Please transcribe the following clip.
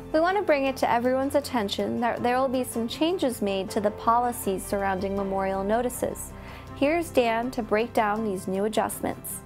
We want to bring it to everyone's attention that there will be some changes made to the policies surrounding memorial notices. Here's Dan to break down these new adjustments.